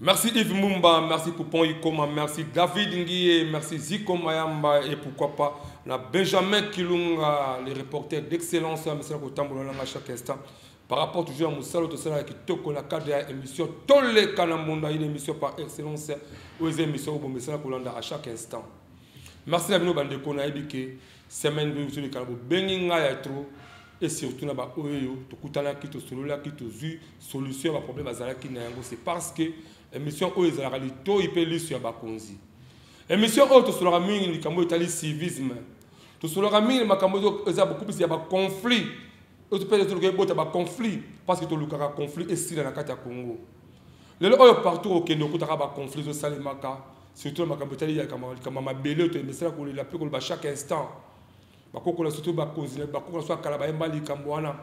Merci Yves Mumba, merci Poupon Ikoma, merci David Nguye, merci Ziko Mayamba et pourquoi pas Benjamin Kilunga, les reporters d'excellence, à chaque instant. Par rapport toujours à Moussalo, tout cela qui toque la cadre de l'émission, tous les Kanamunda, une émission par excellence, aux émissions au Messala Kolanda à chaque instant. Merci à vous, Bandeko Naibike, semaine de vous, les Kanabo, Beninga Yatro, et surtout, Oyo, Tokutana Kito Solola Kito Zu, solution à problème à Zalaki Nayango, c'est parce que l'émission Oyo Zalaki, il peut lire sur Bakonzi. L'émission Oyo, tout cela, il y a un civisme. Tout cela, il y a beaucoup plus de conflits. Il y a un conflit parce que tu as un conflit ici dans la carte Congo. Les gens partout au Kenya, il y a un conflit au Salimaka. Surtout, il y a un bélé, mais c'est là qu'on l'a plus chaque instant. Bakoko surtout bakozi bakoko soit kalabayemba likambwana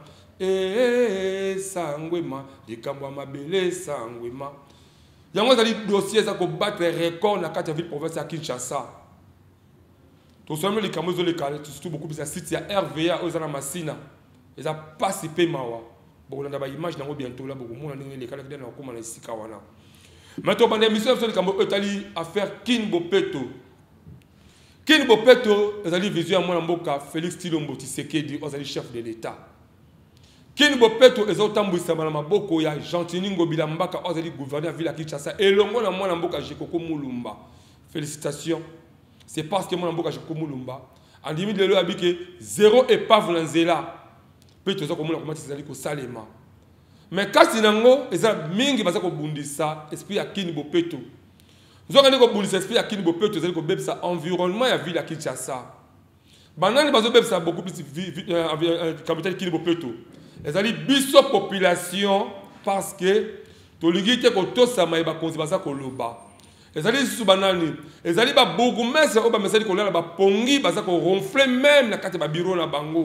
sangwema likambwa mabele sangwema yango zali dossier za ko battre record na kati ya ville province ya Kinshasa to seulement likambo zo lekale surtout beaucoup plus ya site ya RVA ozana masina eza participer mawa beaucoup na ba image nango bientôt là beaucoup mona ndenge lekale kidana okoma na sika wana maintenant bande émission sur likambo etali affaire Kin Bopeto. Kin Bopeto, ezali vision ya mwana mboka Félix Tshilombo Tshisekedi, ezali chef de l'État. Kin Bopeto ezotambwisa na maboko ya Jean-Tini Ngobila Mbaka, ezali gouverneur ville ya Kinshasa elongo na mwana mboka Jekoko Mulumba. Félicitations. C'est parce que mwana mboka Jekoko Mulumba andimi lelo abike zéro épave na nzela. Peto zo komona komati ezali ko salema. Mais kasi nango eza mingi baza ko bundisa esprit ya Kin Bopeto. Nous avons dit esprit à Kin Bopeto, nous avons dit environnement à ville à Kinshasa. Banani bazo bebsa beaucoup plus capitale Kin Bopeto. Les ali biso population parce que to lingite ko to sama ba konzi basa ko loba. Les ali sous banani, les ali ba bourgmestre o ba mesali ko la ba pongi basa ko ronfler même na kati ba bureau na bango.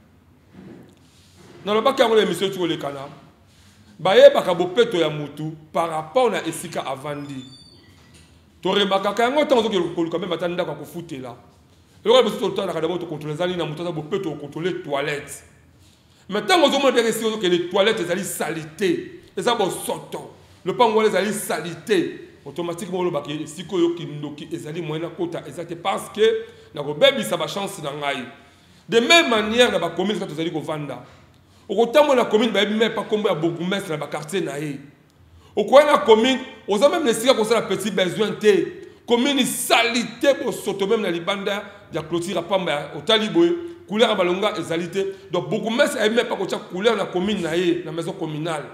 Na loba ka ngolo émission tu le kana. Ba ye ba ka Bopeto ya mutu par rapport na esika avandi. Torembaka kango tanzo ke ko même batanda ko futela. Le roi besoin tout le temps d'abord to contrôler zali na mutu za Bopeto contrôler toilettes. Maintenant on demande bien ici que les toilettes zali salité. Les abo soto. Le pango les zali salité. Automatiquement le baki siko yo kindoki ezali moyena kota exact parce que na ko bebi sa ba chance na ngai. De même manière na ba commune ka to zali ko vanda. Okotambo na commune ba même pas kombo ya bourgmestre na ba quartier na ye. Au coin de la commune, on a même laissé comme ça la petite besoin de commune salité pour sauter même la libanda de la clôture à Pamba au Taliboé, couleur à Balonga et salité. Donc beaucoup de gens n'aiment pas que couleur la commune la maison communale.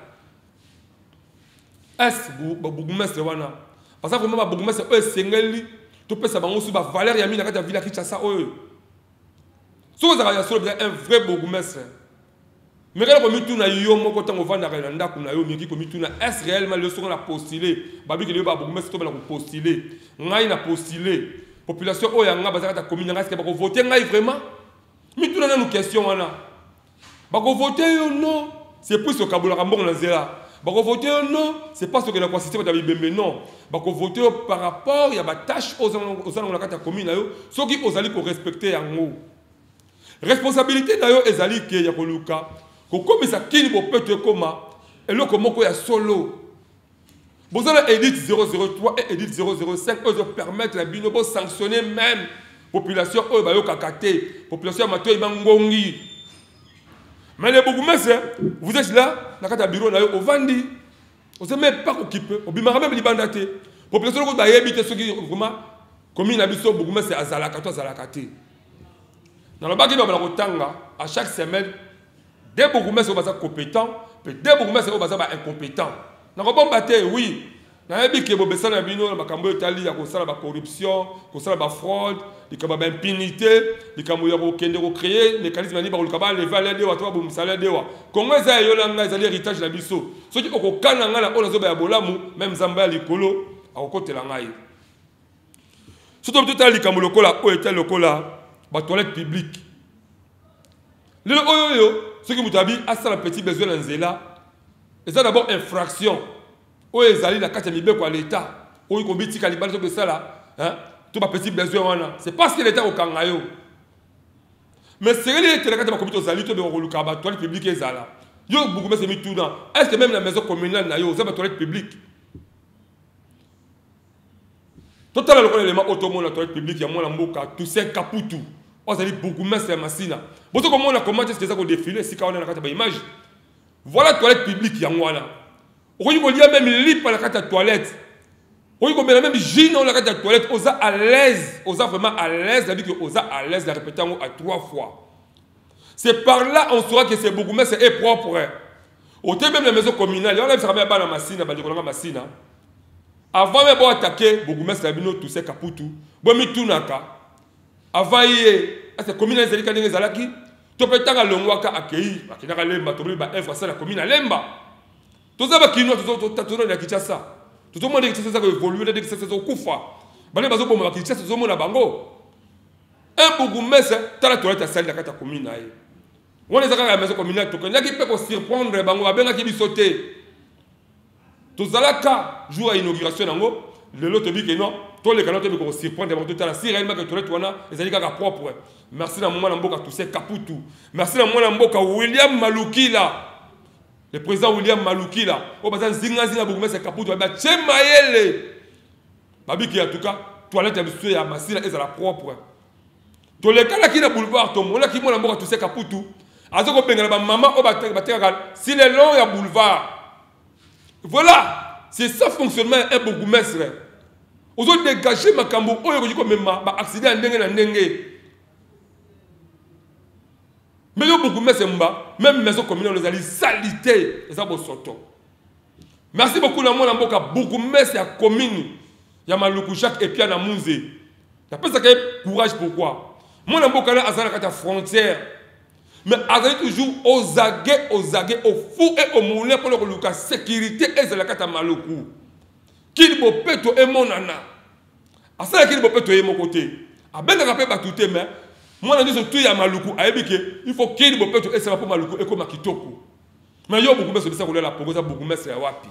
Est-ce que beaucoup de gens parce que vraiment beaucoup de gens eux sengeli tout peut ça bango sur ba valeur ya mina kata villa Kinshasa eux. So ça va sur un vrai bourgmestre. Mais quand on dit que yo moko tango vanda na ndako na yo miki ko mituna est réellement le son la postuler babi ke le ba bourgmestre to ba postuler ngai na postuler population oya nga bazaka ta commune nga est-ce que ba ko voter ngai vraiment mituna na nous question wana ba ko voter yo non c'est plus ce kabula kambongo na zela ba ko voter yo non c'est pas ce que la constitution ta bibembe non ba ko voter par rapport ya ba tâche aux na kata commune na yo soki ozali ko respecter yango responsabilité na yo ezali ke ya ko luka. Comme ça, Kin Bopeto koma, et le komoko ya solo. Vous avez Edith 003 et Edith 005, eux permettent la binobo sanctionner même population eux bayo kakate, population amato ibangongi. Mais les bourgmestres, vous êtes là, dans le bureau na yo au Vandi, vous n'êtes même pas occupé, au bimara même libandate. Population ko ba yebite ceux qui vraiment commune abiso bourgmestre azalaka to azalakate. Dans le bagi ba la kotanga à chaque semaine. Des bourgmestres sont compétents, puis des bourgmestres sont incompétents. Dans le bon bâtiment, oui. Dans le but que vous avez la corruption, la fraude, la impunité, la créer les mécanismes de valeurs de salaire de comment ils ont l'héritage de la biso. Ceux qui ont même Zamba Likolo, à côté de la maille. Surtout tout à la toilette publique. Le ceux qui vous habillent à ça la petite besoin dans Zela, et ça d'abord infraction. Où ils allaient la carte à l'État, où ils combattent à l'État, tout ça là, tout ma petit besoin. C'est parce que l'État au Kangayo. Mais c'est que la carte comité aux alliés, tout le monde au toilette publique est là. Yo beaucoup mais c'est mis tout dans. Est-ce que même la maison communale na yo, ça va toilette publique. Total le élément automobile la toilette publique, il y a moins la mboka, tout c'est Kaputu. On s'est dit beaucoup mais c'est Massina. Bon, comment on a commencé ce que ça qu'on défilé, si on a la carte d'image. Voilà la toilette publique, il y a moins là. On y a même lit par la carte de toilette. On y a même jean dans la carte de toilette, on a à l'aise, on a vraiment à l'aise, la vie que on a à l'aise, la répéter à 3 fois. C'est par là on saura que c'est beaucoup mais c'est propre. Au même la maison communale, on a ça la Massina, la Massina. Avant même d'attaquer, Bogoumès Labino, tout c'est Kaputu. Bon, mi tunaka. Avant hier, c'est commune des Zalika des Zalaki. Tu peux t'en aller loin qu'à accueillir. Parce qu'il y a lemba, tu peux faire ça la commune à lemba. Tout ça va qui nous, tout ça, il y a qui ça. Tout le monde dit que c'est ça qui évolue, dit que c'est ça au Koufa. Bah les bateaux pour moi qui chassent tout le monde à Bango. Un Bogoumès, tu as la toilette à celle de la commune. On les a à la maison communale, il y a qui peut surprendre Bango, à bien qui lui sauter. Tout ça là, jour à l'inauguration, le lot te dit que non, tous les canaux te disent qu'on s'y prend devant tout à l'heure. Si réellement que tu es là, les alliés propres. Merci à moi Namboka tout c'est Kaputu. Merci à moi Namboka William Malouki là. Le président William Malouki là. Au bazar Zingazi Bougumès c'est Kaputu. Bah Tchemaele. Babi qui en tout cas, toilette à monsieur à Massina est à la propre. Tous les cas là qui na boulevard Tom, là qui moi Namboka tout c'est Kaputu. Azoko Bengala maman au batega si les longs ya boulevard. Voilà, c'est ça fonctionnement un bourgmestre. Aux autres dégager ma cambo, oh y'a comme même ma accident n'engé na n'engé. Mais le bourgmestre mba, même maison commune on les a dit salité, et ça bon sortant. Merci beaucoup la moi mboka bourgmestre ya commune, ya Maluku Jacques et Pierre na Munze. D'après ça que courage pourquoi? Moi mboka là azana kata frontière. Mais azali toujours aux aguets, au fou et au moulin pour le sécurité et c'est la carte à Maluku. Qui ne peut pas mon nana. À ça, qui ne peut pas mon côté. À ben de rappeler batouté, mais moi, je dis tout à Maluku. Il faut qu'il ne peut pas être pour Maluku et comme Kitoko. Mais il y a beaucoup de choses qui sont là pour ça, beaucoup de choses qui sont là.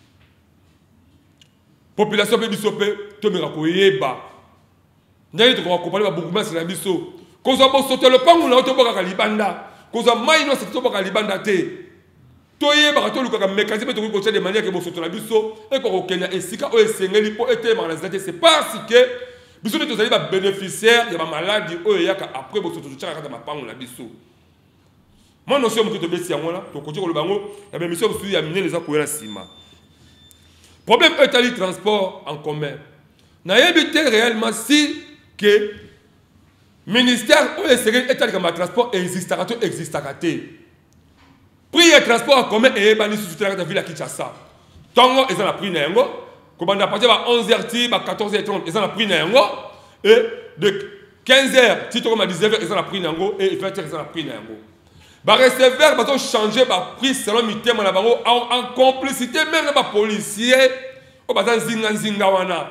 Population peut bisoper, tout le monde est là. Nous avons compris beaucoup de choses qui sont là. Quand on a sauté le pan, on a été au Libanda. Quand on a maïno, c'est au Libanda. Toye barato luka mécanisme de côté de manière que vous sauter la biso et qu'on Kenya et sika o esengeli pour être dans la santé c'est parce que biso de tozali ba bénéficiaire ya ba maladie o yaka après vous sauter tchaka kata mapango la biso. Moi non c'est mon côté besi yango là to côté ko le bango la mission biso ya miner les akoya sima. Problème est transport en commun. Na yebité réellement si que ministère o esengeli état de transport existera to existera té. Prix de transport en commun et bani sous la ville à Kinshasa. Tongo ils ont la prix n'engo. Comment on a parti à 11h, 14h30 ils ont la prix n'engo. Et de 15h, si tu comme à 19h ils ont la prix n'engo et 20h ils ont la prix n'engo. Bah receveur bah changer bah prix selon mitem na bango en complicité même les policiers au bazan zinga wana.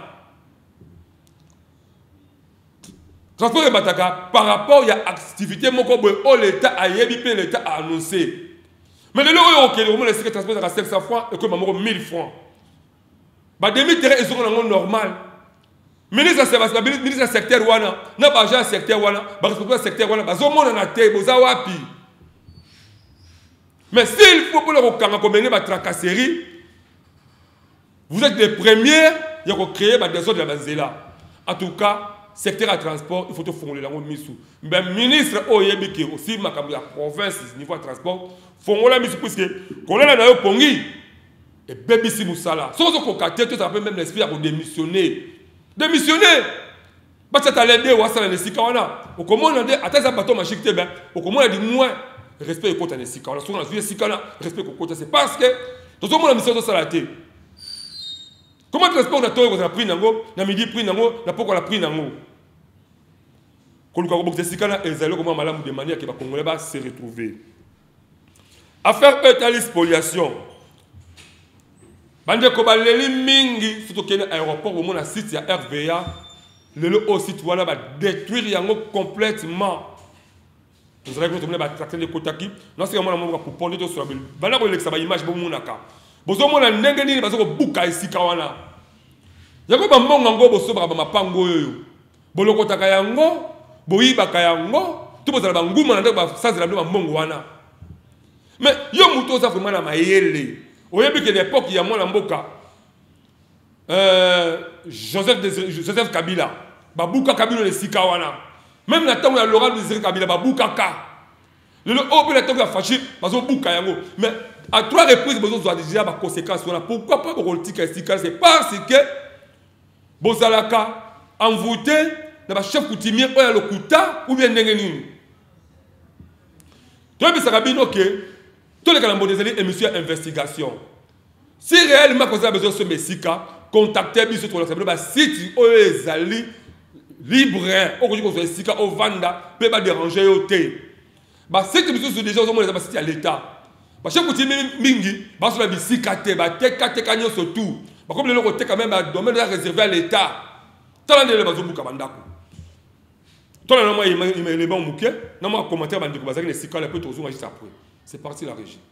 Transport de Bataka par rapport à l'activité moko boy o l'état a yebi pe l'état a annoncé. Mais le lot ok, le moment le transport à 500 francs et comme 1000 francs. Bah demi-terrain ils sont normal. Ministre de secteur wana, n'a pas agent secteur wana, bah responsable secteur wana, bah zomo na te boza wapi. Mais s'il faut pour le kanga comme ba tracasserie, vous êtes les premiers à créer des autres de la banzela. En tout cas, secteur à transport, il faut te formuler la mission. Mais ministre Oyebiki aussi ma la province niveau transport, formuler la mission puisque qu'on a na yo pongi et bébé si musala. Sans qu'on capter tout ça peut même l'esprit à démissionner. Démissionner. Bah ça t'allait dire wasala les sikawana. Au comment on a dit attends ça bateau magique te ben. Au comment on a dit moins respect au côté des sikawana. Souvent les sikana respect au côté c'est parce que tout le monde a mission de salaté. Comment transport on a toi on a pris nango, na midi pris nango, na poko la pris nango. Quand on a beaucoup de sikana et zalo comment malamu de manière que les Congolais va se retrouver. Affaire étalie spoliation. Bande ko baleli mingi surtout que l'aéroport au monde site ya RVA le aussi voilà va détruire yango complètement. Vous allez voir va tracter les kotaki. Non c'est vraiment pour pondre tout sur la ville. Bana ko leksa ba image bo monaka. Bozo mona ndenge nini bazo ko buka isika wana. Yako ba mbonga ngo boso ba mapango yoyo. Boloko taka yango, boyibaka yango, tout boza ba nguma na ba sanzela ba mbongo wana. Mais yo muto za vraiment na mayele. Oyebi que l'époque il y a moi la mboka Joseph Kabila. Babouka Kabila le Sikawana. Même la temps où il y a Laurent Désiré Kabila, Babouka Ka. Le haut la temps où il y a fâché, Babouka Yango. Mais à 3 reprises, vous avez déjà des conséquences. Pourquoi pas politique Sika? C'est parce que Bozalaka envoûté dans le chef coutumier ou le Kuta ou bien Nengenini. Tu vois, ça rabine, ok. Tous les calambos des alliés, émission investigation. Si réellement vous avez besoin de ce Messika, contactez bien sur le site où les alliés libres, aujourd'hui vous avez Sika au Vanda, peut pas déranger au thé. Si vous avez déjà au site à l'État, parce que vous avez mingi, parce que vous avez Sika te, te canyon surtout. Comme le côté quand même un domaine réservé à l'État. Tant que les bazou buka bandako. Tant que moi il me les bons mouké, non moi commentaire bandiko bazaki les Sika le peu trop juste après. C'est parti la régie.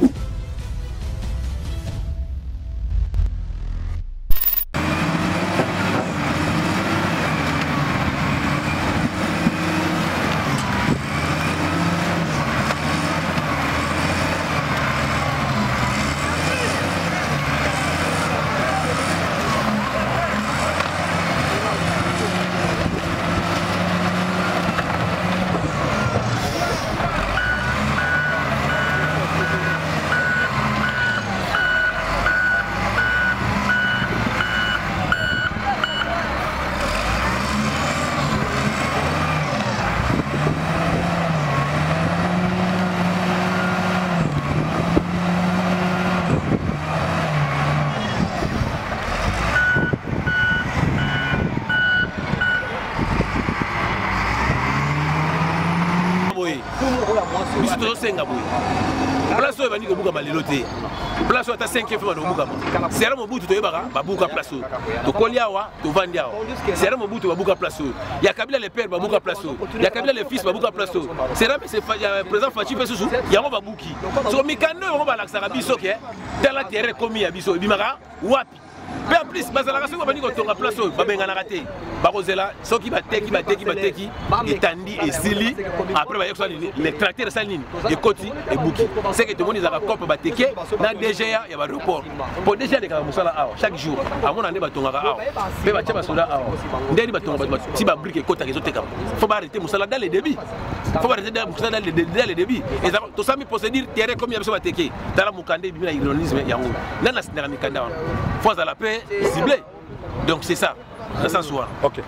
Place où il va baliloter. Place où il y a 5 fois de Bouka. C'est là mon bout de Babouka place. Tu Koliawa, tu Vandiawa. C'est là mon bout de Babouka place. Il y a Kabila les pères, Babouka place. Il y a Kabila les fils, Babouka place. C'est là, c'est le président Fachi Pessousou, il y a un Babouki. Sur Mikano, on va l'accélérer à dans la terre commis à Bisso, Bimara, Wapi. Mais en plus, Bazalaka, on va dire qu'on a place, Babengana raté. Barosela, ceux qui battent, et Tandi et Sili. Après, il y a les tracteurs de Saline, et Koti et Bouki. C'est que tout le monde est à la COP, Bateke, dans DGA, il y a un report. Pour DGA, chaque jour, à mon année, Batongara, mais Batia Soda, Ndeni Batonga, si Babrique et Kota, il faut arrêter Moussala dans les débits. Il faut arrêter Moussala dans les débits. Et tout ça, pour se dire, terrain comme il y a besoin de Bateke, dans la Moukande, il y a l'ironisme, il y a un dans la Sénégal, faut à la paix ciblée. Donc c'est ça. Ça soit. Ok.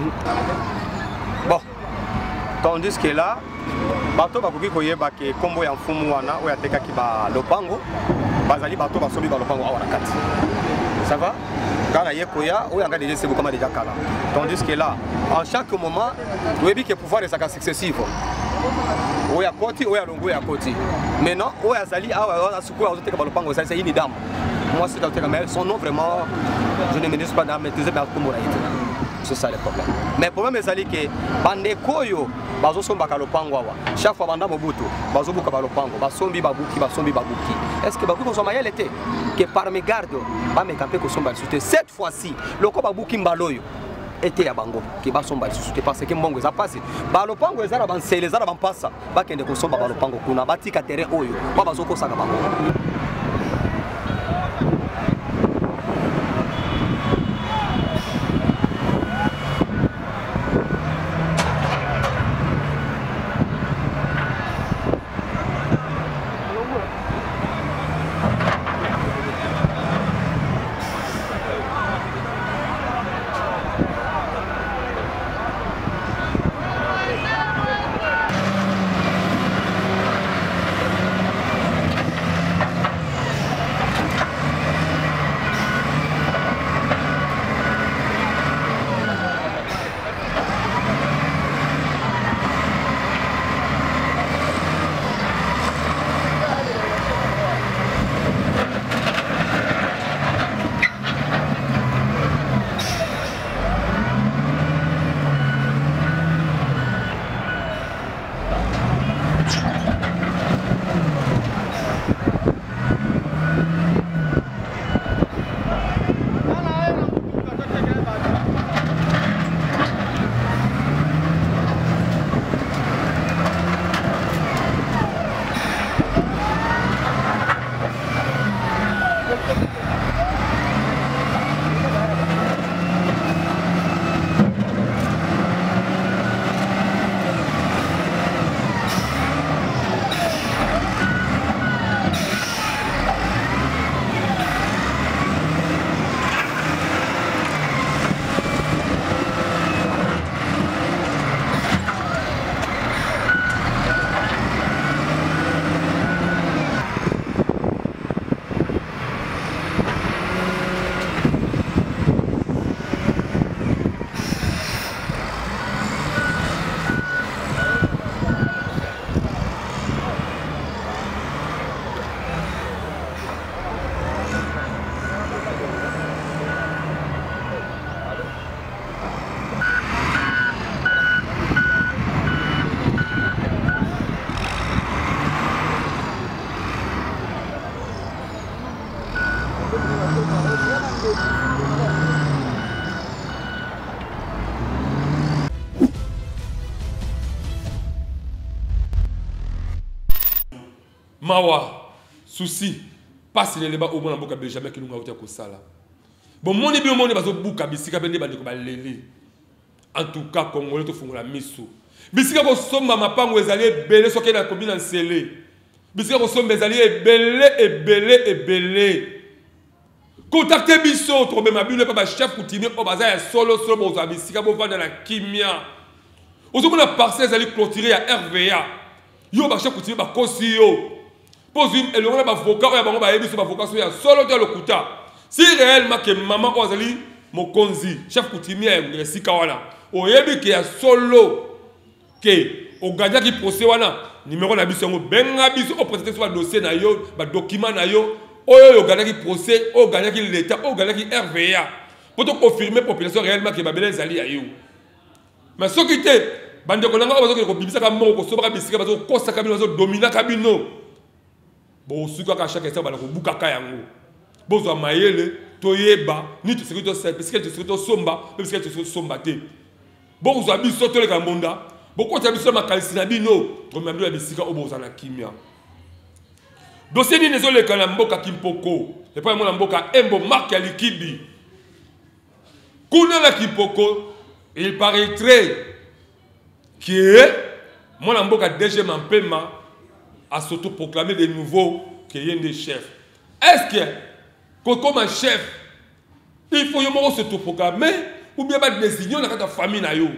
Bon. Tandis que là, bateau bakoki koyeba ke kombo ya mfumu wana oya tekaki ba lopango bazali bateau basobi ba lopango awa na kati. Ça va? Quand il y a koya oya nga déjà c'est beaucoup déjà kala. Tandis que là, en chaque moment, tu veux que pouvoir est ça successif. Oya koti oya longo ya koti. Maintenant oya zali awa suko azo teka ba lopango ça c'est une dame. Moi c'est dans mais son nom vraiment je ne me dis pas dans maîtriser mais comme c'est ça le problème. Mais le problème c'est que bandekoyo bazo somba ka lopango awa. Chaque fois banda mobutu bazo buka ba lopango basombi babuki. Est-ce que babuki somba yele te que par mes gardes ba me camper ko somba sute cette fois-ci loko babuki mbaloyo était ya bango ki basomba sute parce que mbongo za passe ba lopango ezala bansele ezala bampasa bakende ko somba ba lopango kuna batika terrain oyo ba bazo ko saka bango. mawa souci passe les débats au moins en boka jamais que nous avons ko sala bon moni bi moni bazo buka bisika bende bandiko baleli en tout cas congolais to fungola miso bisika ko somba mapango ezali belé soki na commune nsele bisika ko somba ezali belé contactez biso to même abule pas chef coutumier au bazar ya solo bo zabisika bo vendre la kimia ozo na parcelle ezali clôturer ya RVA yo ba chef coutumier ba kosi yo posum et le on a avocat ou ya bango ba yebi so ba avocat so ya solo de lokuta si réellement que maman ozali mokonzi chef coutumier ya sika wana o yebi que ya solo que o ganya ki procès wana numéro na biso ngo benga biso o présenter sur dossier na yo ba document na yo oyo ganya ki procès o ganya ki l'état o ganya ki RVA pour te confirmer population réellement que babele ezali ya yo mais ce qui était bande ko nanga ozo ko bibisa ka moko ko soba ka bisika bazo kosa ka bino bazo dominer ka bino bon suka ka chaque instant bala ko buka ka yango bozo mayele toyeba ni to sécurité c'est parce que to sécurité somba parce que to somba te bozo abiso to le ka mbonda boko ta biso makalisi na bino to mabilo bisika oboza na kimia dossier ni nezo le kana mboka Kimpoko et pas moi mboka Embo Mark ya Likibi kuna la Kimpoko il paraîtrait que mon mboka DG Mampema a s'autoproclamé de nouveau qu'il y a des chefs. Est-ce que, comme un chef, il faut s'autoproclamer ou bien désigner la famille na yo?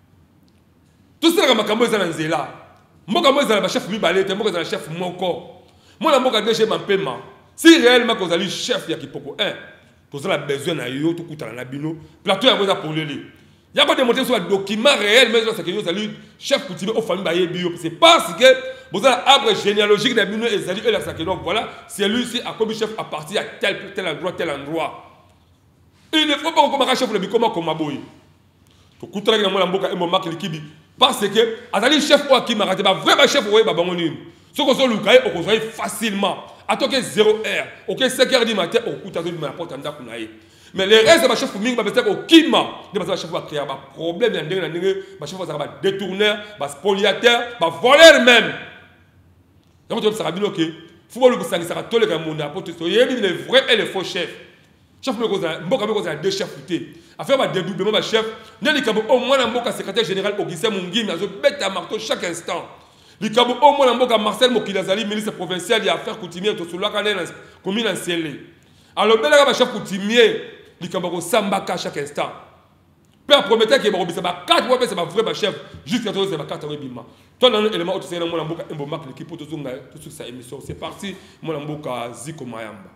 Tout ça, c'est ce que je suis chef Mibalete, je suis chef Moko. Moi, je suis DG Mampema. Si réellement vous avez chef de Kipoko 1, vous avez besoin de yo, tout coûte na bino, plateau est pour le lit. Il n'y a pas de monter sur un document réel, mais c'est que vous avez chef coutumier aux familles bio. C'est parce que vous avez un arbre généalogique de Bino et Zali et la Saké. Donc voilà, c'est lui-ci a comme chef à partir à tel endroit. Il ne faut pas qu'on chef de Bikoma comme Maboy. Pour coûter la mboka et mon marque Likibi. Parce que, Azali chef ou Akima, vrai chef ou Babangonin. Ce qu'on soit Lukaï, on peut facilement. À toi que 0 heure, ok 5 heures du matin, on coûte à tout le monde. Mais les restes de ma chef pour ming, c'est au Kima. Ma chef va créer un problème, ma chef va détourner, va spoliateur, va voler même. Donc, ça va bien, ok. Il faut que ça soit tous les gens qui les vrais et les faux chefs. Chef, je vais deux chefs. Affaire va dédoublement, ma chef. Au moins, un secrétaire général Augustin Mungim, je bête à marteau chaque instant. Il y a au moins un Marcel Mokilazali, ministre provincial, il y a affaires coutumières, tout la commune en ciel. Alors, ben là, ma chef coutumier, il y a un Sambaka chaque instant. Père promettait qu'il y a un 4 mois, c'est ma vraie chef, jusqu'à toi, c'est ma 4 mois. Toi, dans l'élément, tu sais, mon amboka, un bon marque, l'équipe, tout sur sa émission. C'est parti, mon amboka, Ziko Mayamba.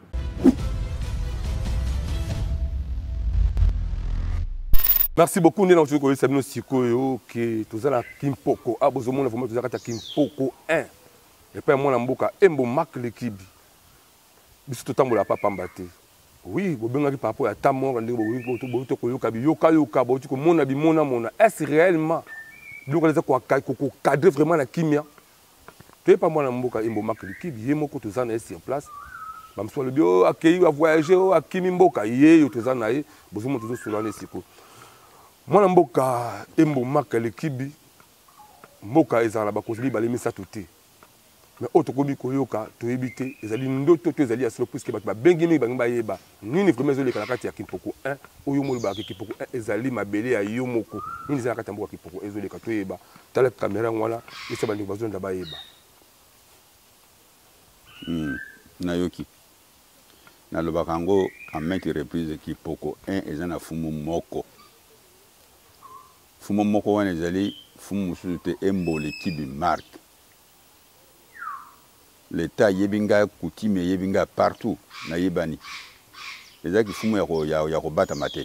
Merci beaucoup. Nous avons vu que nous avons Kimpoko. Ah, vous avez vu que Kimpoko 1. Et puis, moi, je suis marque l'équipe. Je suis tout le temps pas mbatté. Oui, vous avez vu par rapport à ta mort, est-ce réellement vous cadrez vraiment la kimia? Tu n'es pas moi, je suis marque l'équipe. Je suis sur place. Je suis accueilli à voyager à Kimimboka. Je suis sur moi mboka embo marque l'équipe mboka ezala ba kozali ba lemisa toté mais autre kobi koyoka to ebité ezali ndoto to ezali asilo puisque ba bengi mi bangi ba yeba nini vraiment ezoli kala kati ya Kimpoko 1 oyo moli ba Kimpoko 1 ezali mabele ya yo moko nini ezala kati ya mboka Kimpoko ezoli ka to yeba tala caméra ngwala esa ba ndiko bazonda ba yeba nayoki na lobaka ngo en maintes reprises Kimpoko 1 ezana fumu moko. Fumo moko wana ezali fumu mususu Embo Likibi marque. L'État yebinga coutume yebinga partout na yebani. Ezaki fumu ya kobata mate.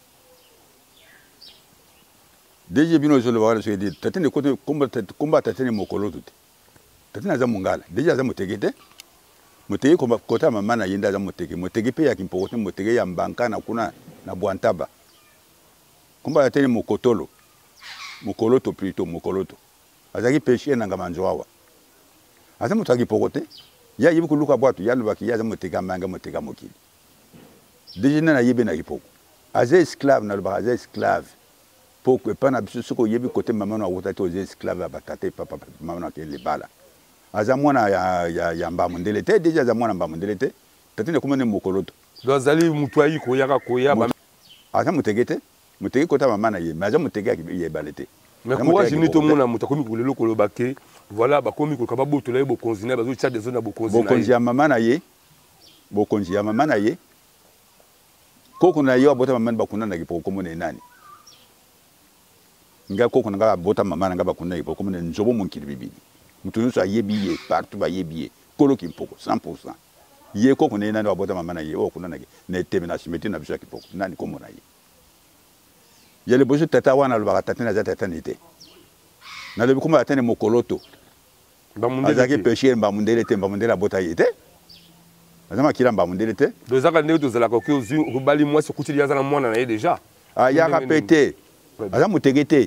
Deje bino zo lobala so yedi tatene kote komba tatene mokolo tout. Tatene za mungala. Deja za motegete. Motege komba kota mama na yenda za motege. Motege pe ya Kimpoko motege ya mbanka na kuna na Bwantaba. Komba tatene mokotolo. Mokoloto plutôt mokoloto azaki pêcher na ngamanzwawa aza mutaki pokote ya yibu kuluka bwatu ya lubaki ya za muteka manga muteka mokili déjà na yebe na kipoko aza esclave na lubaka aza esclave poko epana biso soko yebi côté maman na wota to esclave abatate papa maman na kele bala aza mwana ya mbamundele te déjà aza mwana mbamundele te tatine komone mokoloto dozali mutu ayi koyaka koya aza mutege te mutege kota mama na ye mais aza mutege ya ebale te mais courage ni to mona mutu akomi kolelo koloba ke voilà bakomi koloba botola ye bokonzi na bazo tcha des zones na bokonzi ya mama na ye bokonzi ya mama na ye koko na ye abota mama bakunda na kipo komone nani nga koko nga abota mama nga bakunda kipo komone nzobo munkili bibili mutu nyonso ayebi ye partout bayebi ye kolo kimpoko 100% ye koko na ye nani abota mama na ye okunda na na eteme na simeti na biso kipoko nani komo na ye yele bozo tata wana lobaka tata na tata nite na lebi kuma atene mokoloto azaki péché mbamundele te mbamundele abota ye te azama kila mbamundele te dozaka ndeko tozala ko ozi obali mwasi kuti liaza na mwana na ye déjà aya kapete azamu tegete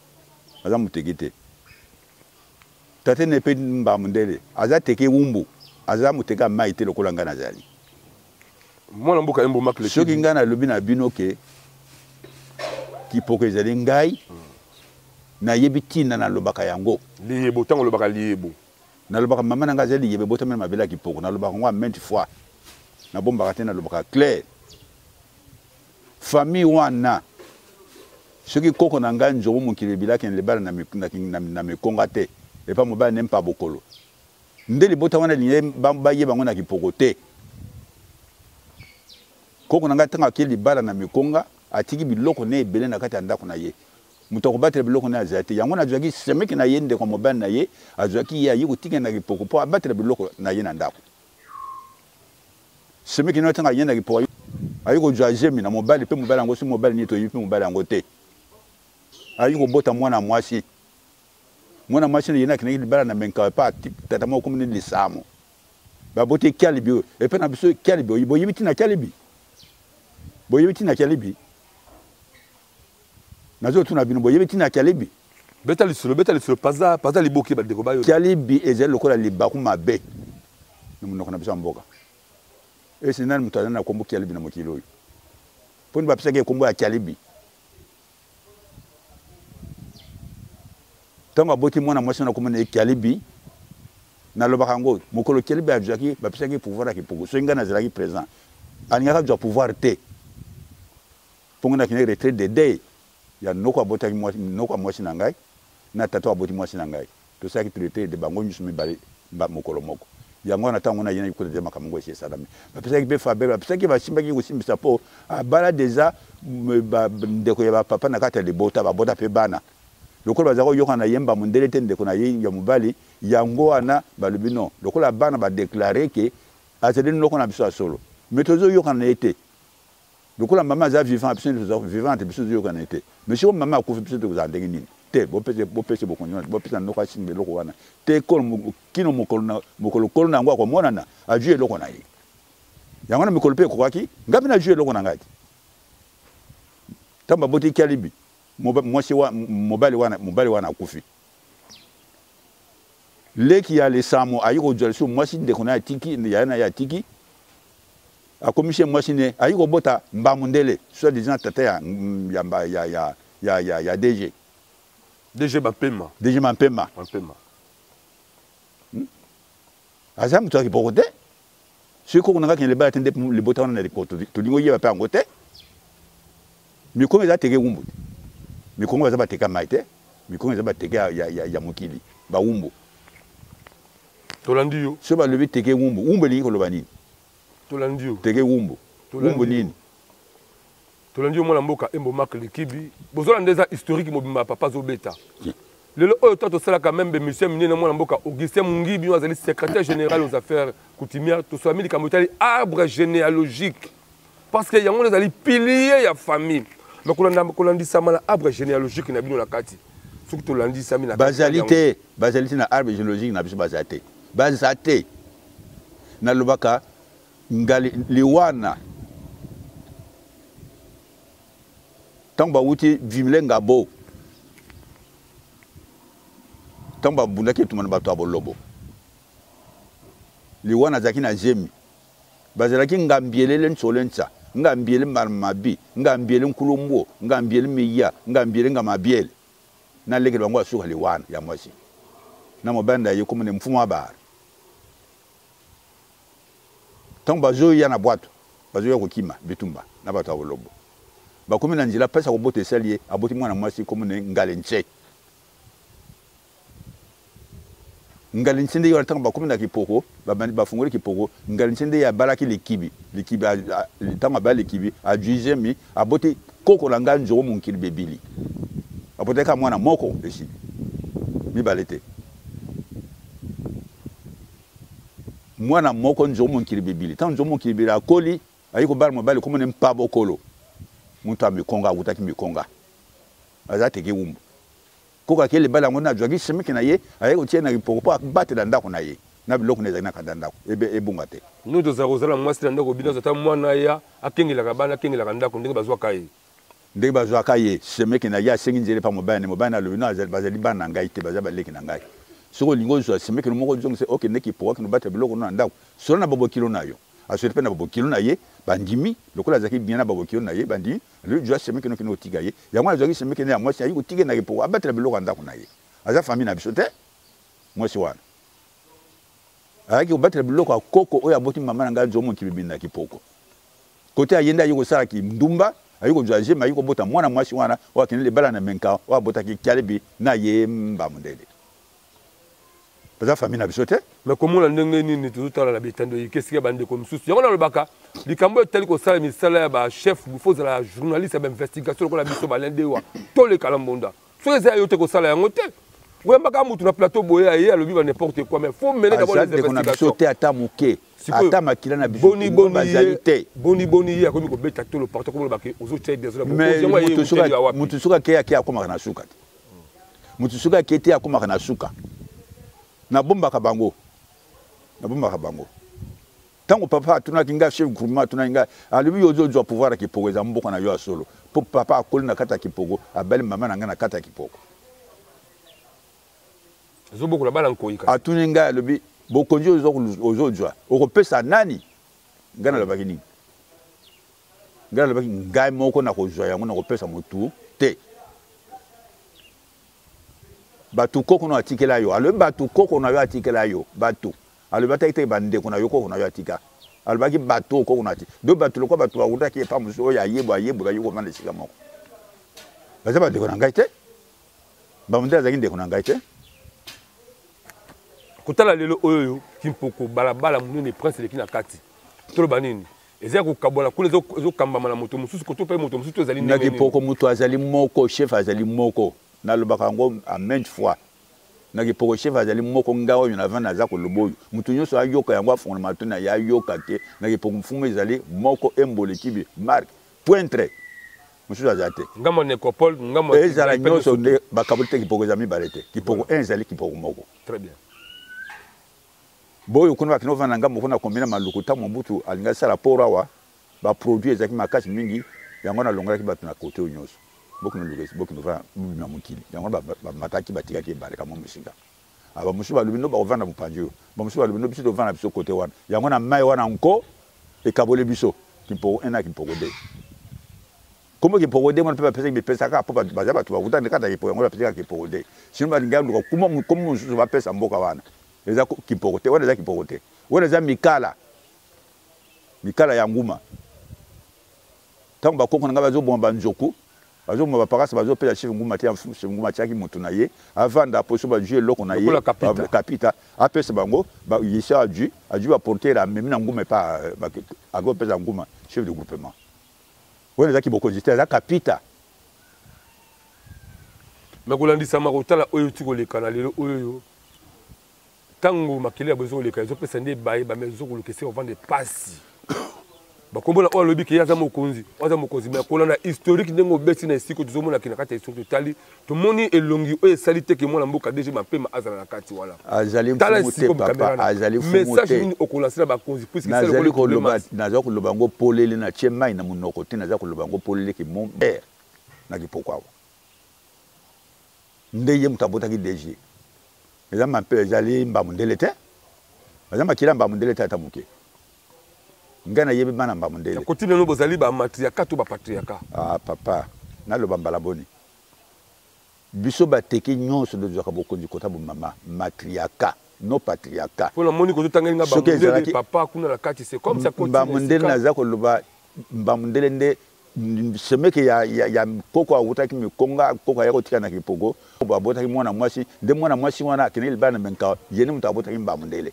tata ne pe mbamundele azateke wumbu azamu teka maite lokola ngana zali mwana mboka embo makle soki ngana lobi na bino ke kipoko ezali ngai na yebi tina na lobaka yango liyebo tango lobaka liyebo na lobaka mama na ngazeli liyebo botama na mabela kipoko na lobaka ngwa maintes fois na bomba tena lobaka clair famille wana soki koko na ngai nzobo mokili bilaki na lebala na mekonga te epa mobala nem pa bokolo ndeli bota wana liye baye bango na kipoko te koko na ngai tanga ke libala na mekonga atiki biloko ne ebele na kati ya ndako na ye muto kobatela biloko na azate yango na zwaki semeki na ye ndeko mobali na ye azwaki ye ayi kotika na kipoko po abatela biloko na ye na ndako semeki no tanga ye na kipoko ayi ko jwa jemi na mobali pe mobali yango si mobali ni to yi pe mobali yango te ayi ko bota mwana mwasi ye na kineki libala na menka pa tata mo komuni lisamo ba bote kalibi e pe na biso kalibi bo yibiti na kalibi nazo tuna bino boyebe tina kalibi beta lisolo paza liboki ba deko bayo kalibi ezali lokola libaku mabe numunoko na biso mboka ese nani mutana na kombo kalibi na mokilo oyo poni ba pisake kombo ya kalibi tanga boti mwana mwasi na kombo na kalibi na lobaka ngo mokolo kalibi ajaki ba pisake pouvoir ki pogo so ngana zalaki présent aninga ka pouvoir te pongona kine retraite de day ya noko abota mwasi na ngai na tato aboti mwasi na ngai to saki traité de bango nyusu mibale mokolo moko yango na tango na yena ikuta de makamongo esi salame ba pesa ki be fa be ba pesa ki ba simba ki kusimbisa po abala déjà ndeko ya papa na kata de bota ba bota pe bana lokola bazako yoka na yemba mundele te ndeko na ye ya mobali yango ana balubino lokola bana ba déclarer que azeli noko na biso solo metozo yoka na ete lokola mama za vivant absolument vivante biso yoka na ete monsieur mama akufi biso to za ndenge nini te bo pese bokonyo bo pese noko asimbe loko wana te kino mokolo na ngwa ko monana ajue loko na ye yango na mikolo pe kokaki ngapi na ajue loko na ngati tamba boti kalibi mobali wana akufi leki ya lesamo ayiko jolso mwasi ndeko na tiki ya tiki akomishe mwasi ne ayiko bota mbamundele soit disant tata ya DG Mampema azamu toki pokote siko kuna ngaki lebala tende le bota wana na rikoto tulingo yeba pa ngote mikongo za tege umbu mikongo za bateka maite mikongo za bateka ya mokili ba umbu tolandiyo so ba lebi tege umbu lingi ko lobani tolandiyo tege umbu nini tolandiyo mwana mboka embo makle kibi bozola ndeza historique mobimba papa zobeta lelo oyo to sala quand même monsieur minene mwana mboka Augustin Mungibi azali secrétaire général aux affaires coutumières to so amili kamotali arbre généalogique parce que yango ezali pilier ya famille mais kolandisa mala arbre généalogique na bino na kati soki tolandisa mina bazalité na arbre généalogique na biso bazate na lobaka ngali liwana tamba wuti vimlenga bo tamba bundaki tumana bato abolobo liwana zaki na jemi bazalaki ngambielele nsolenza ngambiele mabi ngambiele nkulumbo ngambiele miya ngambiele ngamabiele na legelo bango asuka liwana ya mwasi na mobali na ye comme ne mfumu abar tant bazo ya na boîte bazo ya kokima bitumba na bato abolobo bakomi na nzela pesa kobote salier aboti mwana mwasi comme ne ngalenche ngalenche nde yo tant bakomi na kipoko babandi bafungoli kipoko ngalenche nde ya balaki likibi tant ba likibi a juge mi aboti koko la nganjo mo nkili bebili aboti ka mwana moko esi mi balete mwana moko nzomo nkili bebili tant nzomo nkili bebili akoli ayiko bal mobali comme ne mpabo kolo muntu amikonga utaki mikonga azate ke umbu koka kele bala ngona jwagi semeke na ye ayiko tiena kipoko pa batela ndako na ye na biloko neza na kanda ndako ebunga te nous to zarozala mwasi na ndako bino zata mwana ya akengela kabana akengela ndako ndenge bazwa kai ndenge bazwa kai semeke na ya sengi nzele pa mobali na lobino azali bana ngai te bazaba leki na ngai soko lingo zo semeke no moko zonse oke neki po ka no batela biloko na ndako solo na bobo kilo na yo asuri pe na bobo kilo na ye bandimi lokola zaki bien na bobo kilo na ye bandimi le jwa semeke no kino tiga ye ya mwa zaki semeke na mwasi ayi ko tiga na po abatela biloko ndako na ye aza famille na biso te mwasi wana ayaki kobatela biloko ya koko oyo aboti mama na ngai nzomo kibibi na kipoko kote ayenda ayi kosala ki ndumba ayi kozwa jema ayi kobota mwana mwasi wana oyo akende libala na menka oyo abotaki kyalebi na ye mbamundele baza famille na biso te mais komona ndenge nini tozotala na bitando yikesika bandeko mosusu yango nalobaka likambo etali kosala misala ya bachef bifo ozala journaliste ya bainvestigation lokola biso balendewa tolekala mbonda soki eza yo te kosala yango te oyambaka mutu na plateau boye aye alobi ba n'importe quoi mais faut mener d'abord les investigations ata moke ata makila na biso bazali te boni ye akomi kobeta to le partout comme lobaki ozotia désolé mutu suka ke yaki akomaka na suka te mutu suka ke te akomaka na suka na bombaka bango tango papa atunaki nga chef groupement atunaki nga alobi ozozwa pouvoir akipoko eza mboka na yo ya solo po papa akoli na kati ya kipoko abali mama na nga na kati ya kipoko zoboko bala nkoi ka atuni nga alobi bokonzi ozozwa okopesa nani nga nalobaki nini nga nalobaki ngai moko na kozwa yango na kopesa motu te batu koko no atikela yo alobi batu koko na yo atikela yo batu alobi ataki te bandeko na yo koko na yo atika alobaki batu koko na atika do batu lokwa batu awutaki epa mosu oyo ayebola yo komanda esika moko baza bandeko na ngai te bamundele azalaki ndeko na ngai te kotala lelo oyo kimpoko balabala munene prince leki na kati toloba nini eza kokabola kuna ezokambama na moto mosusu koto mpe moto mosusu ezali ndenge nini poko moto azali moko chef azali moko nalobaka yango a maintes fois naki poko chef azali moko nga oyo na vana aza koloba oyo moto nyonso ayoka yango afongola matoni na ye ayoka te naki poko mfumu ezali moko embole kibi marque pointre mosusu aza te ngamo necropole ngamo ezala nyonso nde bakaboli te kipoko eza mibale te kipoko 1 ezali kipoko moko très bien boyo kuna bakino vana ngambo kuna kombina maluku ta mobutu alinga sala pora wa ba produit ezaki makasi mingi yango na longolaki bato na kote nyonso bokino lugesi bokino va bima mukili yango ba mataki batika ke bale kama mushinga aba musu ba lubino ba ovanda mupanjo ba musu ba lubino biso to vana biso kote wana yango na mai wana nko e kabole biso kipo ena kipo de komo kipo de mon pesa be pesa ka popa baza bato ba kutanda kata kipo yango ba pesa kipo de sino ba linga ndo kuma komo musu ba pesa mboka wana eza kipo te wana eza kipo te wana eza mikala ya nguma tango bakoko nga bazo bomba njoku bazo bomba pakasa bazo pesa chef nguma tia chef nguma tia ki mutu na ye avanda poso ba jouer loko na ye kapita apesa bango ba yisa aju ba porter la même na nguma pa ago pesa nguma chef de groupement wana eza kiboko jita eza kapita makolandisa makotala oyo tikoleka na lelo oyo tango makili ya bezo leka ezopesa nde baye bamezo kolokese ovande pasi bakombola oyo alobi ke yaza mokonzi mais kolanda historique ndenge obeti na esiko tozomona kina kati ya historique totali tomoni elongi oyo esali te ke mwana mboka deje mapema azala na kati wana azali mfumu te papa azali mfumu te message nini okolansela bakonzi puisque nazali koloba naza koloba ngo polele na tie mai na monoko te naza koloba ngo polele ke mon père na kipoko awa nde ye moto abotaki deje eza mampe ezali mbamundele te baza makila mbamundele te ata moke nga na yebi bana mbamundele kotine no bozali ba matriarcat to ba patriarcat ah papa naloba mbala boni biso bateki nyonso de zaka bokonzi kota bo mama matriarcat no patriarcat pour la moni ko tangenga ba papa kuna la kati c'est comme ça continue mbamundele naza ko loba mbamundele nde semeke ya koko awutaki mikonga koko ya kotika na kipogo ba botaki mwana mwasi nde mwana mwasi wana keneli bana menka yene mutu abotaki mbamundele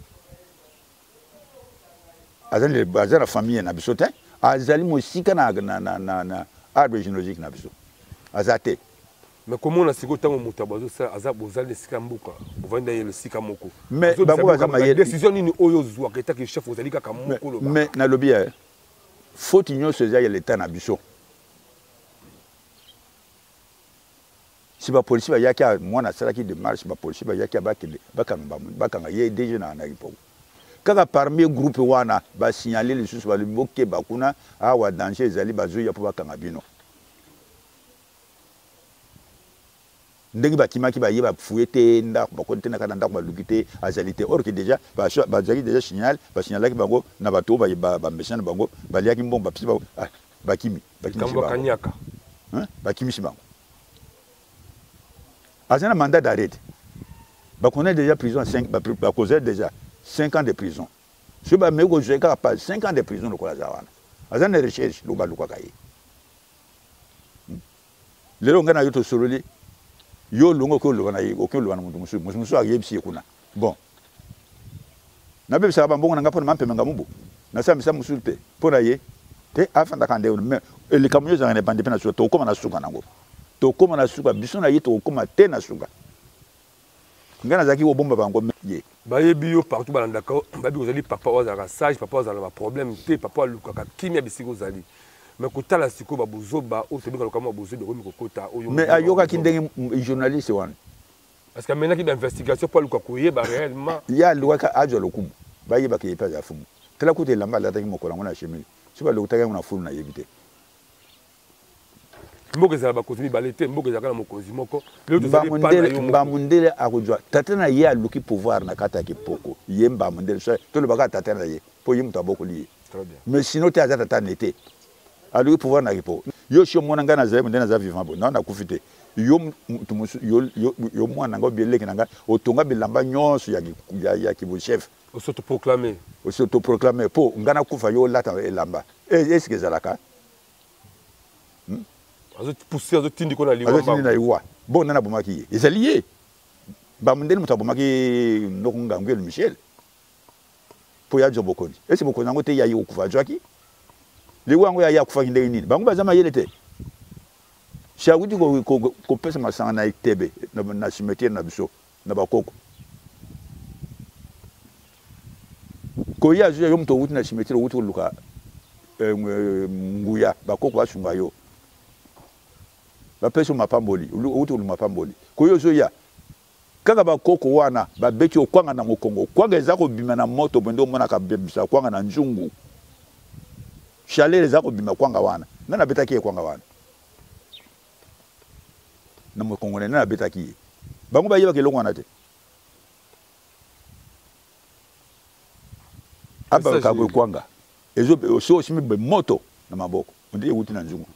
azali bazara famille na biso te azali mosika na arbre généalogique na biso azate. Mais comment on a si autant de bazo ça azab bozal de sika mbuka ovanda le sika moko mais bango bazama la décision ni oyo zwa que ta que chef ozali kaka moko lo mais na lobby faut union ceza ya l'état na biso si ba police ba yaki mwana salaki de marche ba police ba yaki bakanga ye déjà na ripo kaka parmi groupe wana ba signaler les sous ba le boké bakuna awa danger ezali bazo ya po bakanga bino ndenge bakimaki ba yeba foueté nda ba konte na kana nda ba lukité azalité or que déjà ba zaki déjà signalaki bango na bato ba méchant bango ba liaki mbomba pisi ba kimi kanyaka hein ba kimi sibango azana mandat d'arrêt ba connaît déjà prison 5 ba causer déjà 5 ans de prison ce ba meko jouer capable 5 ans de prison le kola zawana azana recherche lo ba luka kai lero ngana yoto sololi yo longo ko lo bana yi o ko lo bana musu ayebisi kuna bon na bebe sa ba mbongo nga pona mampe nga mubu na sa misa musulte pona ye te afanda kande mais le camion za ne bande pena so to koma na suka nango to koma na suka biso na ye to koma te na suka ngana zaki wo bomba bango ye ba yebi yo partout balanda ka ba bi ozali papa ozaka sage papa ozala ba problème te papa lukaka kimia bisiko zali mais kotala siko ba bozoba o tebika lokamo bozo de ko kota o yo mais ayoka kindenge journaliste wan parce que maintenant qu'il y a investigation pour le kokoye ba réellement ya luka ajo lokumu ba yeba ke pa za fumu tela kote lamba la taki mokola ngona chemi siba lokutaka ngona fulu na yebite mboke za ba kozimi balete mboke za kana mokozi moko mbamundele akujwa tatana ye aluki pouvoir na kata kipoko ye mbamundele so to le baka tatana ye po yimu taboko lié très bien mais sinon te azata tanete aluki pouvoir na kipo yo sho mona ngana za mundena za vivant bon na kufite yo mwana ngo bieleki nanga otonga bilamba nyonso ya kibu chef autoproclamer po ngana kufa yo lata elamba est-ce que zalaka pousser tindi ko na liwa tindi na liwa bon nana bomaki ezalié ba mundeli mutabomaki nokunga ngel Michel po ya jobokoni est-ce que bokoni ngo te ya yo kufa jwaki liwa ngo ya kufa ngende nini bango bazama yelete Shawudi ko pesa masanga na itebe na cimetière na biso na bakoko ko ya zo yo mto wuti na cimetière wuti luka nguya bakoko basunga yo ba pesa mapamboli wuti mapamboli ko yo zo ya kaka bakoko wana ba beti okwanga na mokongo kwanga ezako bima na moto bendo mona ka bebisa kwanga na nzungu chaleur ezako bima kwanga wana nana betaki kwanga wana na mo kongone na betaki bango ba yeba ke longo na te aba ka bo kwanga ezo so shimi be moto na maboko ndi wuti na nzungu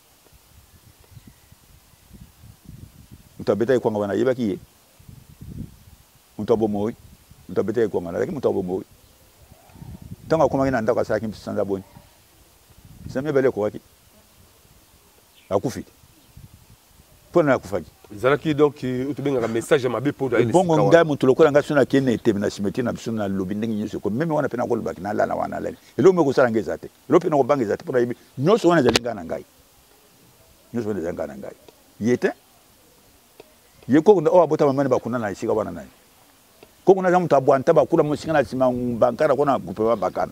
utabeta kwanga wana yeba ki utabo moyi utabeta kwanga na lakini utabo moyi tanga kuma ngina ndaka saki msanza boni samye bele ko waki akufi pona kufaki zalaki donc utubenga ka message ya mabe pour d'aller bongo ngai mutu lokola nga sona kene etebe na cimetière na biso na lobi ndenge nyonso ko meme wana pena ko lobaki na lala wana lala elo meko sala ngeza te elo pena ko bangeza te pona yibi nyonso wana zalinga na ngai nyonso wana zalinga na ngai yete yeko o abota mamani bakuna na isika wana nai ko kuna za mutu abwanta bakula musinga na sima bankara kona kupewa bakana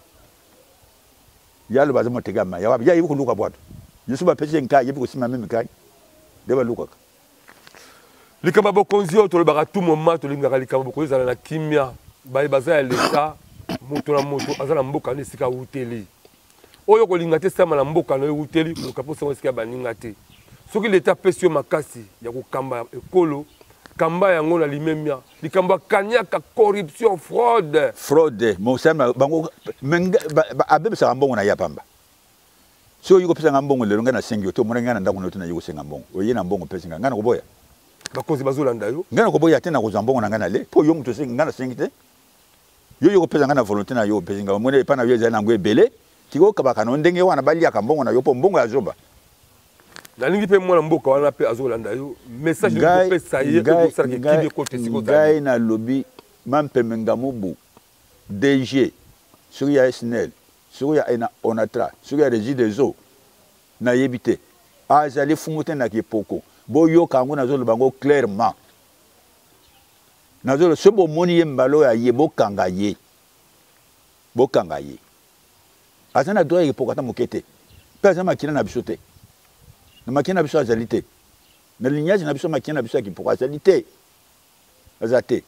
yalo bazamo tegama ya wabi ya yibu kuluka bwato yesu ba pese nkai yibu kusima meme kai deba luka likamba bokonzi to le baka tout moment to linga likamba bokonzi na kimia ba baza ya leta moto na moto azala mboka ne sika uteli oyo ko linga te sama na mboka no uteli ko kaposa mo sika baninga te soki leta pesio makasi ya ko kamba ekolo kamba yango na limemia likamba kanyaka corruption fraude mo sama bango menga abebe sa mbongo na yapamba so yuko pesa ngambongo lelo ngana sengi to mona ngana ndako noto na yuko senga mbongo oye na mbongo pesa ngana ko boya bakozi bazolanda yo ngana ko boya tena ko zambongo na ngana le po yo muto sengi ngana sengi te yo yuko pesa ngana volonté na yo pesa ngana mona pana yo zana ngwe bele tiko kabaka no ndenge wana bali aka mbongo na yo po mbongo ya zoba nalingi pe mwana mboka wana pe azolanda yo message ko pesa ye ko sarki kibi ko tesiko ngai na lobby mampeme ngamubu DG sur ya SNL sur ya ena onatra sur ya régie des eaux na yebite azali fumuté na kipoko boyo kango nazolo bango clairement nazolo sebo moni yembalo ya yebo kanga ye bokanga ye azana droit kipoko ta mokete pesa makina na bisote na makina biso azalité na lignage na biso makina biso kipoko azalité azate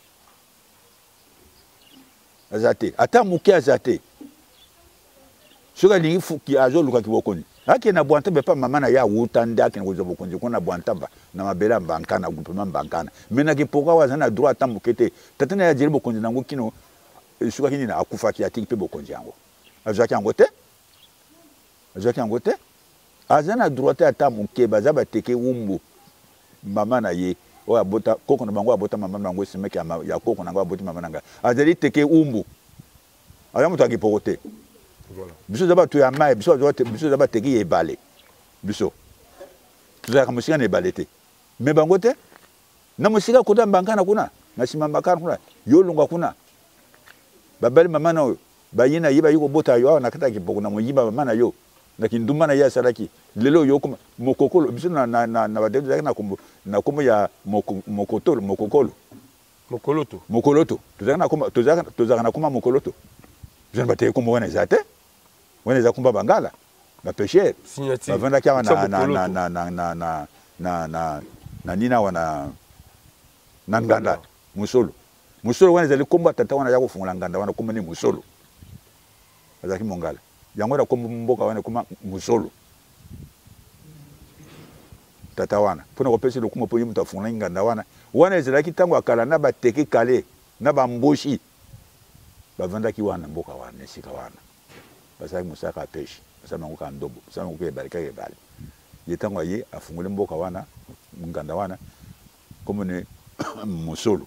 azate ata muke azate soka lingi fuki azoluka kibokoni ake na bwantamba pa mama na ya wutanda ake ngozo bokonzi kona bwantamba na mabela mbankana groupement mbankana mena kipoka wazana droit ata mukete tatana ya jeri bokonzi nango kino soka kini na akufa ki atiki pe bokonzi yango azaki yango te azaki yango te azana droit ata muke bazaba teke wumbu mama na ye o abota koko na bango abota mama nango semeke ya koko nango abota mama nanga azali teke umbu ayamu taki pokote voilà biso zaba tu ya mai biso zaba teki ye balé biso tuzaka musika ne balete me bango te na musika kuda mbangana kuna na simambakana kuna yolunga kuna babali mama na bayina yiba yuko bota yo na kata kipoko na muyiba mama na yo na kinduma na ya salaki lelo yo kuma mokokolo biso na badelu na kombo ya mokokolo mokoloto tuzaka na kuma mokoloto je ne bate kombo wana zate wana za kumba bangala na pêcheur bavanda kia na nina wana na nganda musolo wana zali kombo tata wana ya kufungula nganda wana kombo ni musolo azaki mongala yango da kombo mboka wana kuma musolo tata wana pona kopesi lokumo po yimuta fungula nganda wana ezalaki tango akala na bateke kale na bamboshi bavanda ki wana mboka wana sika wana basaki musaka pêche basama ngoka ndobo basama ngoka barika ke bale yetango ye afungule mboka wana nganda wana komone musolo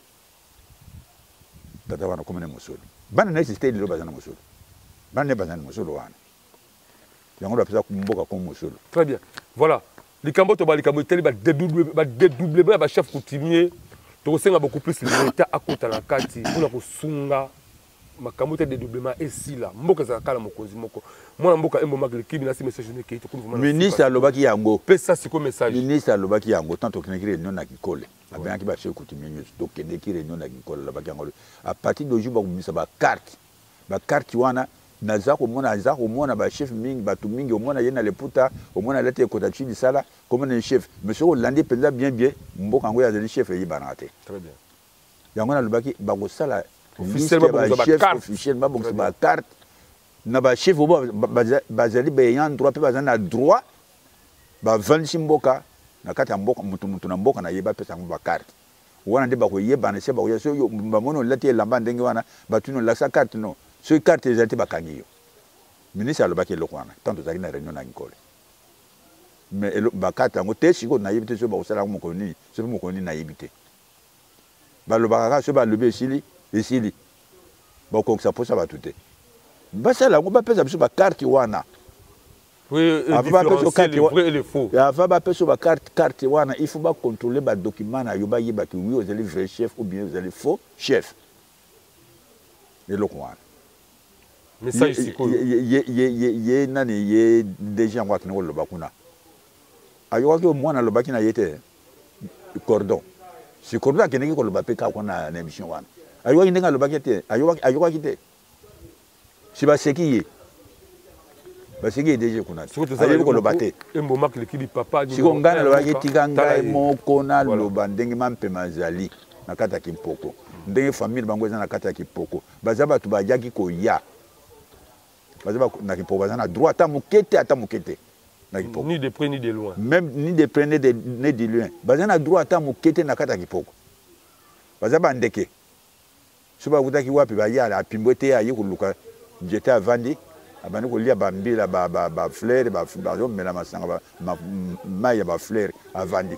tata wana komone musolo bana na existe lelo bazana musolo bana ne bazana musolo wana yango da pesa mboka comme musolo très bien voilà likambo to balikambo teli ba dédoubler ba chef coutumier to senga beaucoup plus l'état akota na kati pour kosunga makambo te dédoublement esila mboka za kala mokonzi moko mwana mboka embo makle kibi na si message ne ke to kuna ministre alobaki yango pesa siko message ministre alobaki yango tant to kinekire non na kikole abenaki ba chef coutumier nyos to kinekire non na kikole alobaki yango à partir de jour ba kumisa ba carte wana naza komona ba chef mingi batu mingi omona yena leputa omona lete kota chidi sala comme un chef monsieur Hollande penza bien mboka ngo ya zeli chef yibana te très bien yango na lobaki ba ko sala officiellement ba officiellement ba carte na ba chef ba zeli ba yan droit pe ba na droit ba vansi mboka na kata mboka mutu na mboka na yeba pesa ba carte wana nde ba ko yebana se ba ko so yo ba mono lete lamba ndenge wana batuno la sa carte no ce carte ezalaki bakangi yo ministre alobaki eloko wana tant tozalaki na réunion na ngikole mais bakarte yango te sikoyo nayebi te so bakosala yango mokolo nini so mpe mokolo nini nayebi te balobaka kaka so balobi esili bakokisa mposa bato te basala yango bapesa biso bakarte wana ava bapesa bakarte wana il faut bacontrôle badocument na yo bayebaki wi ozali vrai chef ou bien ozali faux chef eloko wana message sikoyo ye nani ye déjà ngwa kino loba kuna ayokaki mwana lobaki na yete cordon si cordon akeneki koloba pe kaka na émission wana ayokaki ndenge alobaki te ayokaki te si baseki ye déjà kuna ayebi koloba te siko ngai nalobaki tika ngai moko naloba ndenge mampema azali na kati ya kimpoko ndenge famille bango eza na kati ya kipoko baza bato bajaki koya baza na kipoko baza na droit ata mokete na kipoko ni de près ni de loin même ni de près ni de loin baza na droit ata mokete na kati ya kipoko baza bandeke so bakutaki wapi baya apimbo te aye koluka nzete avandi abandi kolia bambila ba fleur ba mela masanga ba maya ba fleur avandi.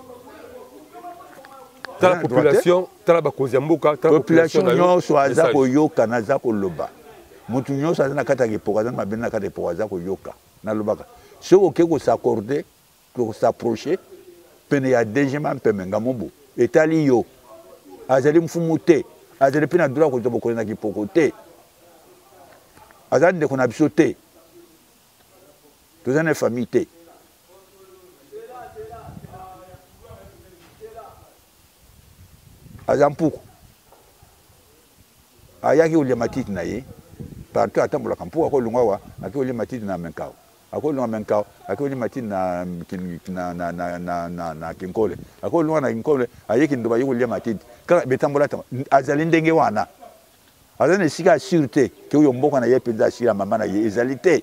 La population, la population nyonso aza koyoka na za koloba. Mutu nyonso aza na kata kipoka za mabena na kata kipoka za koyoka na lobaka. Soko ke ko s'accorder, ko s'approcher pene ya dejema mpemenga mobu. Etali yo. Azali mfumu te. Azali pena droit ko tobo ko na kipoko te. Azali de ko na biso te. Tozana famille te. Azampuku ayaki ulia matiti na ye partout atambola kampu ako lungwa aki ulia matiti na menkao ako lungwa menkao aki ulia matiti na kinkole ako lungwa na kinkole ayeki ndoba yuko ulia matiti kaka betambola azali ndenge wana azali sika sûreté ke uyo mboka na ye peza sira mama na ye ezalité.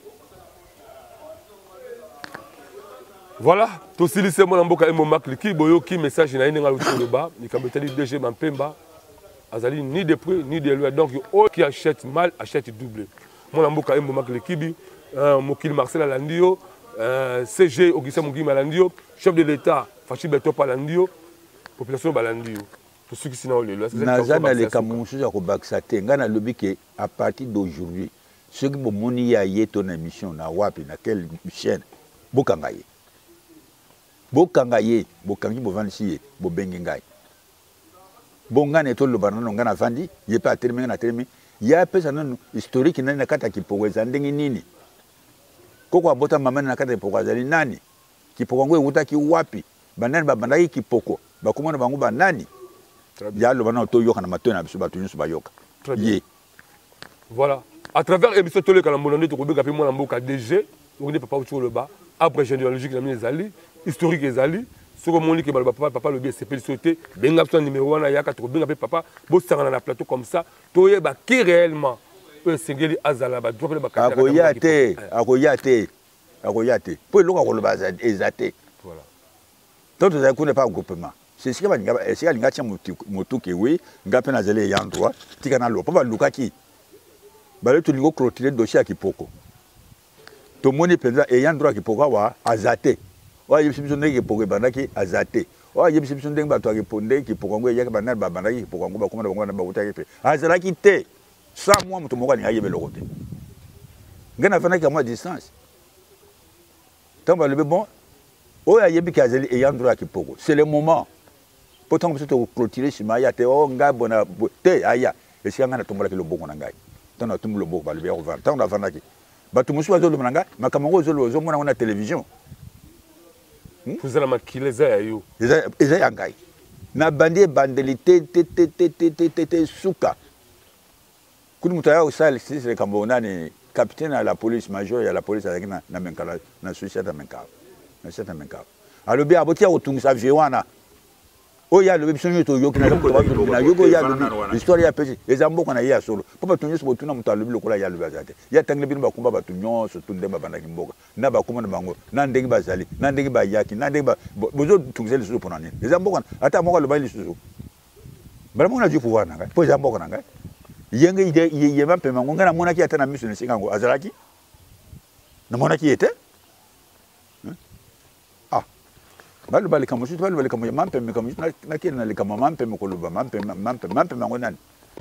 Voilà, tout ce lycée mon amboka emo makliki boyoki message na inenga luto ba ni kambetali DG Mampemba azali ni de près ni de loin donc qui achète mal achète double. Mon amboka emo makliki bi mokili Marcel Alandio CG Augustin Mugima Alandio chef de l'état Fachi Beto Palandio population Balandio tout ceux qui sont là le nazana le kamusu ya ko baksa te ngana lobi ke à partir d'aujourd'hui ceux qui bomoni ya yeto na émission na wapi na quelle chaîne bokanga ye bokanga ye bokangi bovansi ye bobengi ngai bongane to lobana no ngana vandi ye pa terminer na terminer ya pesa nanu historique nani na kata kipoko za ndenge nini koko abota mama na kata kipoko za nani kipoko ngwe utaki wapi banani babandaki kipoko bakomona bangu banani ya lobana to yoka na matona na biso batu nyusu bayoka ye voilà à travers émission tole kala monande to kobeka pe mwana mboka DG on papa autour le bas après généalogique na minezali historique ezali soko moni ke papa le bien c'est sauter benga son numéro 1 ya ka to benga pe papa bo sangana na plateau comme ça to yeba qui réellement peut singeli azala ba drop le ba ka akoyate po loka ko le ba ezate voilà donc ça connaît pas groupement c'est ce que va ngaba c'est linga tia motu ke oui ngape na zele ya ndroit tika na lo papa lukaki ba le to lingo clôturer dossier à Kipoko to moni penza e ya ndroit Kipoko wa azate wa yebisibiso ndenge Kipoko bandaki azate wa yebisibiso ndenge bato akiponde Kipoko ngwe yaka banal bandaki Kipoko ngwe bakoma bango na bakutaki pe azalaki te sa moi muto moko ni ayebe lokote ngana fana ka moi distance tamba le bon o ya yebi ka azali e ya ndroit Kipoko c'est le moment pourtant vous te clôturer chima ya te o nga bona te aya e si ngana tombola ke loboko na ngai tana tumbu loboko ba le bien over tana vanaki batu musu bazolo mnanga makamango zolo zo mona na télévision vous allez makileza ya yo eza ya ngai na bandie bandelité te suka kuni mutaya usali sisi kambona ni capitaine à la police major ya la police avec na menkala na société menkala na société menkala alobi abotia otungisa viwana oya le biso to yoki na yoko ya lobi histoire ya pesi ezamboka na ya solo papa tunyeso botuna mutu alobi lokola ya lobi azate ya tangle bino bakumba batu nyonso tunde babanda kimboka na bakuma na bango na ndenge bazali na ndenge bayaki na ndenge bozo tungise lisusu pona nini ezamboka ata moko loba lisusu bala mona ju pouvoir na ngai po ezamboka na ngai yenge ide ye mampe mango ngana mona ki ata na miso ne singango azalaki na mona ki ete balu bali kama shutu balu bali kama mampe me kama na kile na kama mampe me koluba mampe mango nani.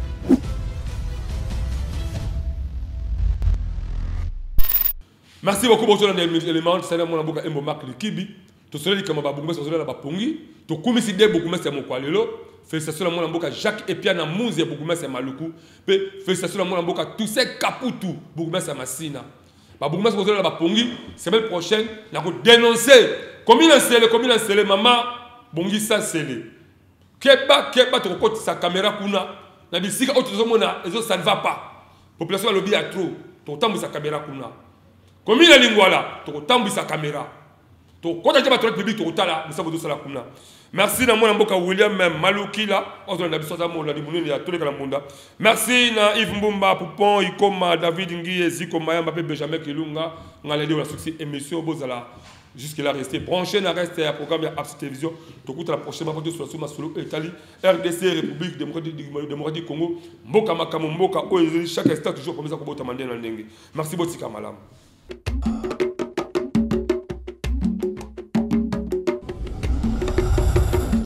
Merci beaucoup pour ce élément c'est mon amboka embo makli kibi to soli kama babungumesa soli na bapungi to kumisi de bugumesa mo kwalelo félicitations à mon amboka Jacques Epiana Mouze bugumesa maluku pe félicitations à mon amboka tous ces kaputu bugumesa masina babugumesa soli na bapungi semaine prochaine na ko dénoncer combien c'est maman bongisa sele keba to ko sa caméra kuna na bisika auto mona ezo ça ne va pas population a lobby à trop to tambu sa caméra kuna combien lingwala to tambu sa caméra to ko ta ba to public to tala musa bodo sala kuna merci na mwana mboka William Malukila ozo na biso za mona libununi ya tole kala munda merci na Yves Mbumba Poupon Ikoma David Ngiye Ziko Mayamba pe Benjamin Kilunga ngaledi na succès émission bozala Jusque-là, restez branchés dans le programme Abs Télévision. Donc, la prochaine fois, sur la solo Italie, RDC, République démocratique du Congo, Mboka Makamo, Mboka, chaque instant, toujours comme ça, pour vous demander dans le dengue. Merci beaucoup, Malam.